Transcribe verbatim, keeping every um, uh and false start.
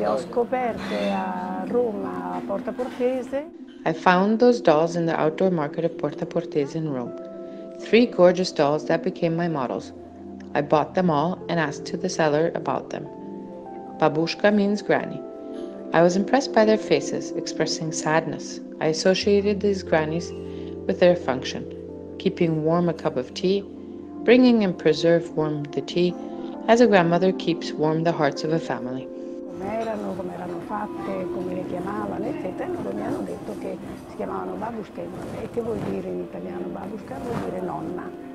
le ho scoperte a Roma, a Porta Portese. I found those dolls in the outdoor market of Porta Portese in Rome. Three gorgeous dolls that became my models. I bought them all and asked the seller about them. Babushka means granny. I was impressed by their faces, expressing sadness. I associated these grannies with their function, keeping warm a cup of tea, bringing and preserve warm the tea, as a grandmother keeps warm the hearts of a family. Come erano, come erano fatte, come le chiamavano, eccetera. E loro mi hanno detto che si chiamavano babushka e che vuol dire in italiano babushka? Vuol dire nonna.